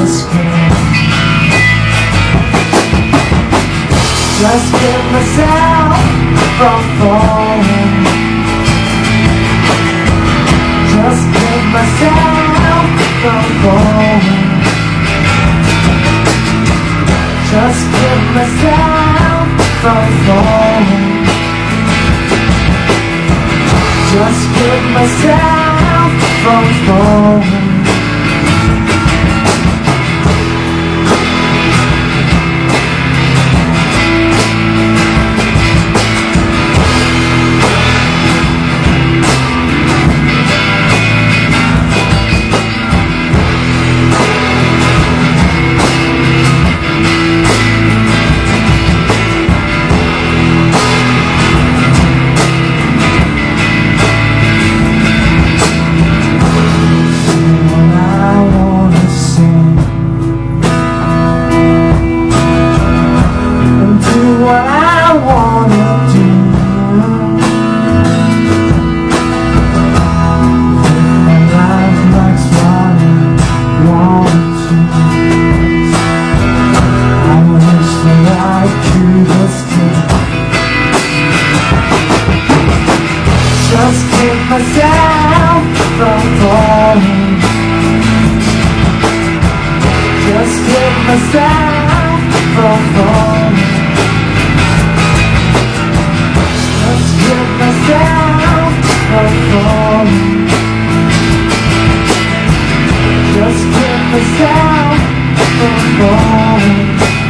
Just keep myself from falling. Just keep myself from falling. Just keep myself from falling. Just keep myself from falling. Just keep myself from falling. Just keep myself from falling. Just keep myself from falling. Just keep myself from falling.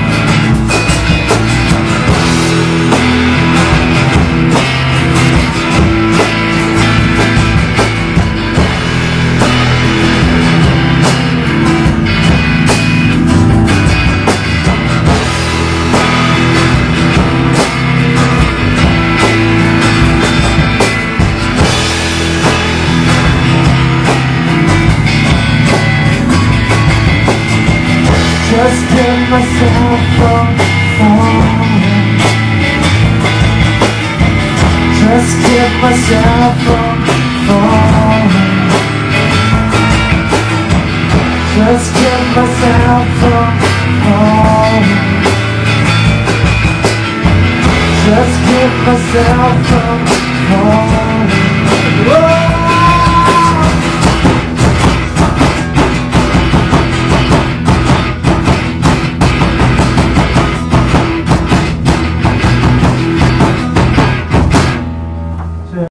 Just keep myself from falling. Just keep myself from falling. Just keep myself from falling. Just keep myself from